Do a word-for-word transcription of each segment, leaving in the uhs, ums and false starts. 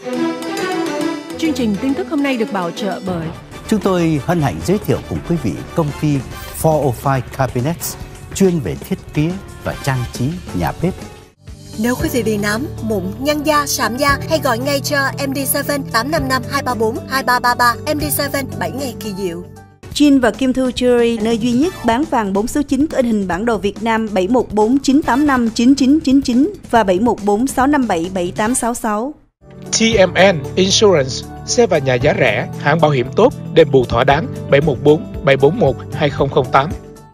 Chương trình tin tức hôm nay được bảo trợ bởi chúng tôi hân hạnh giới thiệu cùng quý vị công ty bốn không năm Cabinets chuyên về thiết kế và trang trí nhà bếp. Nếu quý vị bị nám, mụn, nhăn da, sạm da, hãy gọi ngay cho em đê bảy tám năm năm hai ba bốn hai ba ba ba. em đê bảy, bảy ngày kỳ diệu. Chin và Kim Thu Jewelry, nơi duy nhất bán vàng bốn số chín có in hình bản đồ Việt Nam bảy một bốn chín tám năm chín chín chín chín và bảy một bốn sáu năm bảy bảy tám sáu sáu. tê em en Insurance, xe và nhà giá rẻ, hãng bảo hiểm tốt, đền bù thỏa đáng. Bảy một bốn bảy bốn một hai không không tám.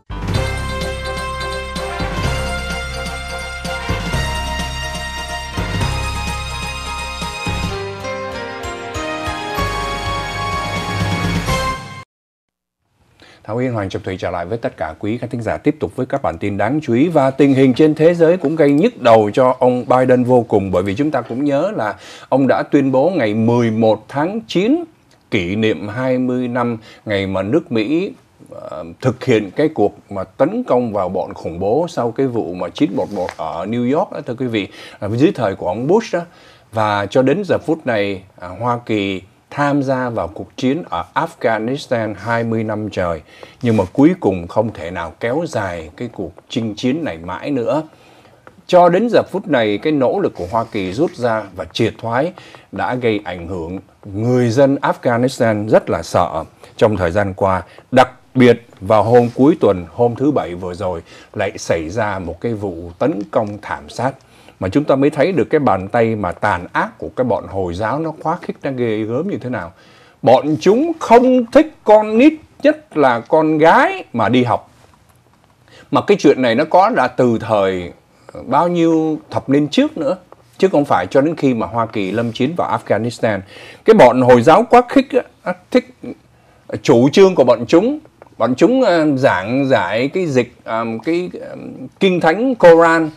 Thảo Yên, Hoàng Trọng Thủy trở lại với tất cả quý khán thính giả, tiếp tục với các bản tin đáng chú ý. Và tình hình trên thế giới cũng gây nhức đầu cho ông Biden vô cùng, bởi vì chúng ta cũng nhớ là ông đã tuyên bố ngày mười một tháng chín, kỷ niệm hai mươi năm ngày mà nước Mỹ uh, thực hiện cái cuộc mà tấn công vào bọn khủng bố sau cái vụ mà chín một một ở New York đó, thưa quý vị, uh, dưới thời của ông Bush đó. Và cho đến giờ phút này, uh, Hoa Kỳ tham gia vào cuộc chiến ở Afghanistan hai mươi năm trời, nhưng mà cuối cùng không thể nào kéo dài cái cuộc chinh chiến này mãi nữa. Cho đến giờ phút này, cái nỗ lực của Hoa Kỳ rút ra và triệt thoái đã gây ảnh hưởng. Người dân Afghanistan rất là sợ trong thời gian qua, đặc biệt vào hôm cuối tuần, hôm thứ Bảy vừa rồi, lại xảy ra một cái vụ tấn công thảm sát. Mà chúng ta mới thấy được cái bàn tay mà tàn ác của cái bọn Hồi giáo nó quá khích, nó ghê gớm như thế nào. Bọn chúng không thích con nít, nhất là con gái mà đi học. Mà cái chuyện này nó có đã từ thời bao nhiêu thập niên trước nữa, chứ không phải cho đến khi mà Hoa Kỳ lâm chiến vào Afghanistan. Cái bọn Hồi giáo quá khích á, thích chủ trương của bọn chúng. Bọn chúng uh, giảng giải cái dịch, um, cái um, kinh thánh Koran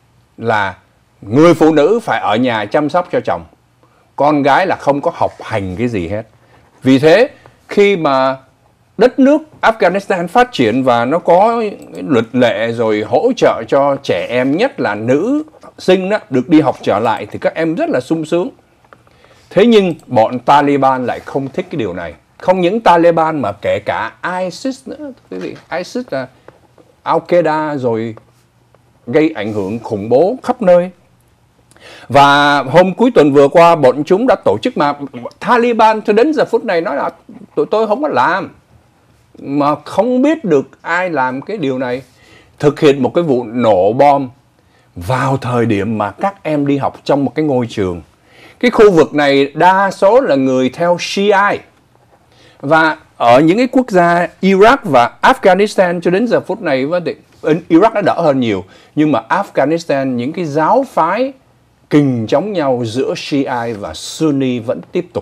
là người phụ nữ phải ở nhà chăm sóc cho chồng, con gái là không có học hành cái gì hết. Vì thế khi mà đất nước Afghanistan phát triển và nó có luật lệ rồi hỗ trợ cho trẻ em, nhất là nữ sinh đó, được đi học trở lại, thì các em rất là sung sướng. Thế nhưng bọn Taliban lại không thích cái điều này. Không những Taliban mà kể cả ISIS nữa, quý vị. ISIS là Al-Qaeda rồi gây ảnh hưởng khủng bố khắp nơi. Và hôm cuối tuần vừa qua, bọn chúng đã tổ chức, mà Taliban cho đến giờ phút này nói là tụi tôi không có làm, mà không biết được ai làm cái điều này, thực hiện một cái vụ nổ bom vào thời điểm mà các em đi học trong một cái ngôi trường. Cái khu vực này đa số là người theo Shia. Và ở những cái quốc gia Iraq và Afghanistan cho đến giờ phút này, Iraq đã đỡ hơn nhiều, nhưng mà Afghanistan, những cái giáo phái kình chống nhau giữa Shia và Sunni vẫn tiếp tục.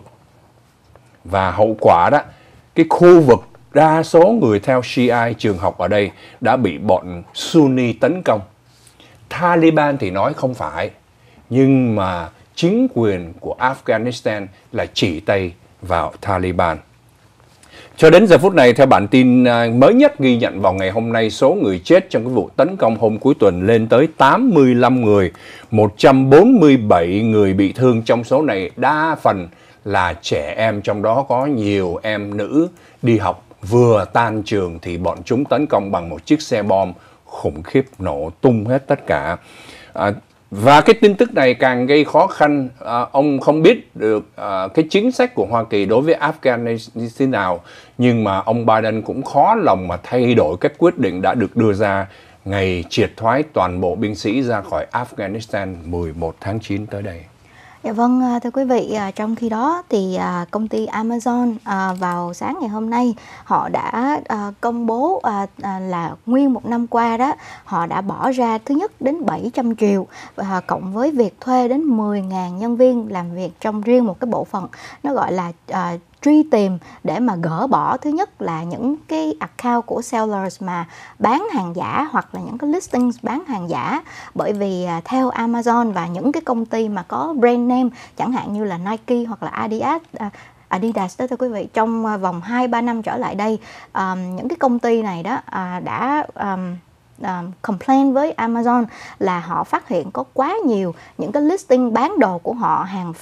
Và hậu quả đó, cái khu vực đa số người theo Shia, trường học ở đây đã bị bọn Sunni tấn công. Taliban thì nói không phải, nhưng mà chính quyền của Afghanistan là chỉ tay vào Taliban. Cho đến giờ phút này, theo bản tin mới nhất ghi nhận vào ngày hôm nay, số người chết trong cái vụ tấn công hôm cuối tuần lên tới tám mươi lăm người, một trăm bốn mươi bảy người bị thương. Trong số này đa phần là trẻ em, trong đó có nhiều em nữ đi học vừa tan trường thì bọn chúng tấn công bằng một chiếc xe bom khủng khiếp, nổ tung hết tất cả. À, Và cái tin tức này càng gây khó khăn. À, ông không biết được à, cái chính sách của Hoa Kỳ đối với Afghanistan như thế nào, nhưng mà ông Biden cũng khó lòng mà thay đổi các quyết định đã được đưa ra ngày triệt thoái toàn bộ binh sĩ ra khỏi Afghanistan mười một tháng chín tới đây. Dạ vâng, thưa quý vị, trong khi đó thì công ty Amazon vào sáng ngày hôm nay họ đã công bố là nguyên một năm qua đó họ đã bỏ ra thứ nhất đến bảy trăm triệu, cộng với việc thuê đến mười nghìn nhân viên làm việc trong riêng một cái bộ phận nó gọi là uh, truy tìm để mà gỡ bỏ thứ nhất là những cái account của sellers mà bán hàng giả hoặc là những cái listings bán hàng giả. Bởi vì à, theo Amazon và những cái công ty mà có brand name chẳng hạn như là Nike hoặc là Adidas à, Adidas đó thưa quý vị, trong vòng hai ba năm trở lại đây, um, những cái công ty này đó à, đã um, Um, complain với Amazon là họ phát hiện có quá nhiều những cái listing bán đồ của họ hàng fake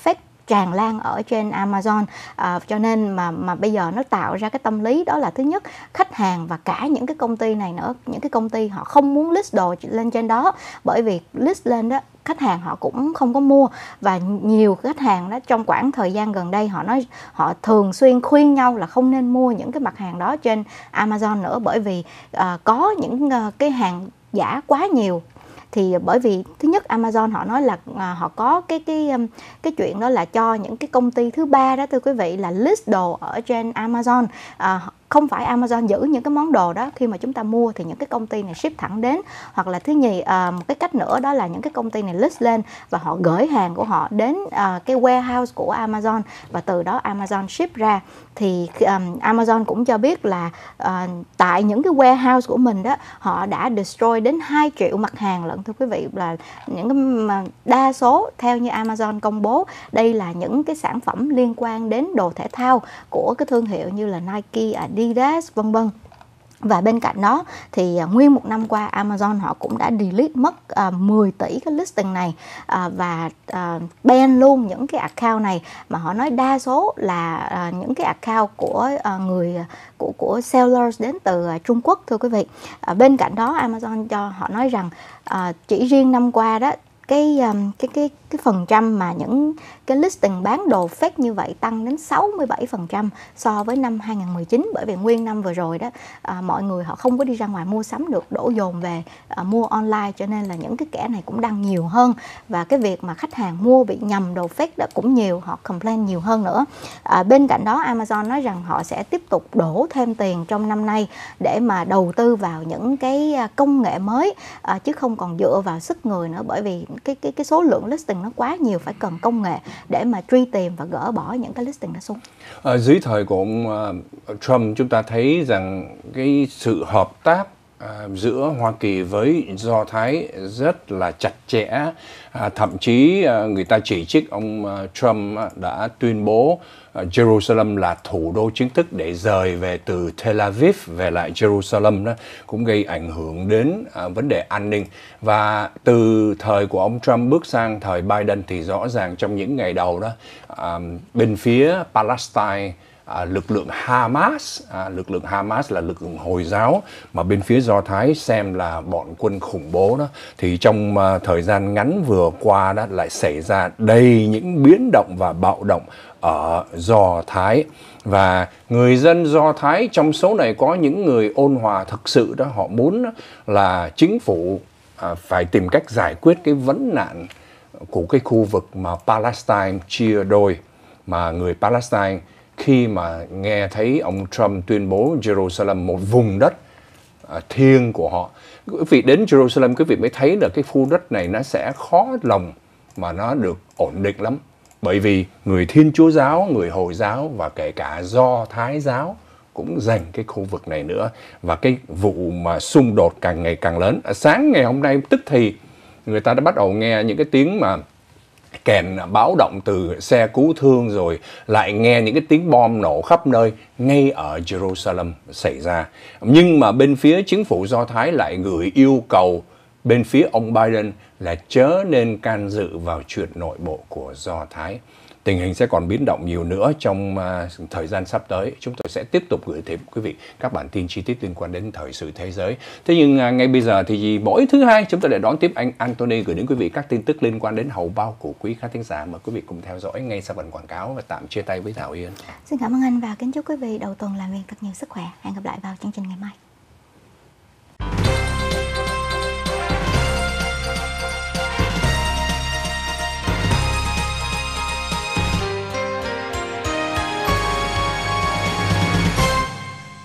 tràn lan ở trên Amazon, à, cho nên mà mà bây giờ nó tạo ra cái tâm lý đó là thứ nhất, khách hàng và cả những cái công ty này nữa, những cái công ty họ không muốn list đồ lên trên đó, bởi vì list lên đó khách hàng họ cũng không có mua. Và nhiều khách hàng đó trong khoảng thời gian gần đây họ nói họ thường xuyên khuyên nhau là không nên mua những cái mặt hàng đó trên Amazon nữa, bởi vì uh, có những uh, cái hàng giả quá nhiều. Thì bởi vì thứ nhất Amazon họ nói là à, họ có cái cái cái chuyện đó là cho những cái công ty thứ ba đó thưa quý vị là list đồ ở trên Amazon. À, không phải Amazon giữ những cái món đồ đó, khi mà chúng ta mua thì những cái công ty này ship thẳng đến, hoặc là thứ nhì à, một cái cách nữa đó là những cái công ty này list lên và họ gửi hàng của họ đến à, cái warehouse của Amazon và từ đó Amazon ship ra. Thì um, Amazon cũng cho biết là uh, tại những cái warehouse của mình đó họ đã destroy đến hai triệu mặt hàng lận thưa quý vị, là những cái mà đa số theo như Amazon công bố đây là những cái sản phẩm liên quan đến đồ thể thao của cái thương hiệu như là Nike, Adidas vân vân. Và bên cạnh đó thì uh, nguyên một năm qua Amazon họ cũng đã delete mất uh, mười tỷ cái listing này uh, và uh, ban luôn những cái account này, mà họ nói đa số là uh, những cái account của uh, người của của sellers đến từ uh, Trung Quốc thưa quý vị. Uh, bên cạnh đó Amazon cho họ nói rằng uh, chỉ riêng năm qua đó cái um, cái cái cái phần trăm mà những cái listing bán đồ fake như vậy tăng đến sáu mươi bảy phần trăm so với năm hai không một chín, bởi vì nguyên năm vừa rồi đó à, mọi người họ không có đi ra ngoài mua sắm được, đổ dồn về à, mua online, cho nên là những cái kẻ này cũng đăng nhiều hơn, và cái việc mà khách hàng mua bị nhầm đồ fake đó cũng nhiều, họ complain nhiều hơn nữa. À, bên cạnh đó Amazon nói rằng họ sẽ tiếp tục đổ thêm tiền trong năm nay để mà đầu tư vào những cái công nghệ mới à, chứ không còn dựa vào sức người nữa, bởi vì cái cái cái số lượng listing nó quá nhiều, phải cần công nghệ để mà truy tìm và gỡ bỏ những cái listing đó xuống. À, dưới thời của ông uh, Trump, chúng ta thấy rằng cái sự hợp tác uh, giữa Hoa Kỳ với Do Thái rất là chặt chẽ. À, thậm chí uh, người ta chỉ trích ông uh, Trump uh, đã tuyên bố uh, Jerusalem là thủ đô chính thức để rời về từ Tel Aviv về lại Jerusalem, đó cũng gây ảnh hưởng đến uh, vấn đề an ninh. Và từ thời của ông Trump bước sang thời Biden thì rõ ràng trong những ngày đầu đó uh, bên phía Palestine, À, lực lượng Hamas, à, lực lượng Hamas là lực lượng Hồi giáo mà bên phía Do Thái xem là bọn quân khủng bố đó, thì trong uh, thời gian ngắn vừa qua đó lại xảy ra đầy những biến động và bạo động ở Do Thái. Và người dân Do Thái trong số này có những người ôn hòa thực sự đó, họ muốn đó là chính phủ à, phải tìm cách giải quyết cái vấn nạn của cái khu vực mà Palestine chia đôi, mà người Palestine khi mà nghe thấy ông Trump tuyên bố Jerusalem một vùng đất uh, thiêng của họ. Quý vị đến Jerusalem, quý vị mới thấy được cái khu đất này nó sẽ khó lòng mà nó được ổn định lắm. Bởi vì người Thiên Chúa giáo, người Hồi giáo và kể cả Do Thái giáo cũng giành cái khu vực này nữa. Và cái vụ mà xung đột càng ngày càng lớn. À, sáng ngày hôm nay tức thì người ta đã bắt đầu nghe những cái tiếng mà kèn báo động từ xe cứu thương, rồi lại nghe những cái tiếng bom nổ khắp nơi ngay ở Jerusalem xảy ra. Nhưng mà bên phía chính phủ Do Thái lại gửi yêu cầu bên phía ông Biden là chớ nên can dự vào chuyện nội bộ của Do Thái. Tình hình sẽ còn biến động nhiều nữa trong uh, thời gian sắp tới. Chúng tôi sẽ tiếp tục gửi đến quý vị các bản tin chi tiết liên quan đến thời sự thế giới. Thế nhưng uh, ngay bây giờ thì mỗi thứ hai chúng tôi để đón tiếp anh Anthony gửi đến quý vị các tin tức liên quan đến hầu bao của quý khán thính giả. Mời quý vị cùng theo dõi ngay sau phần quảng cáo và tạm chia tay với Thảo Yên. Xin cảm ơn anh và kính chúc quý vị đầu tuần làm việc thật nhiều sức khỏe. Hẹn gặp lại vào chương trình ngày mai.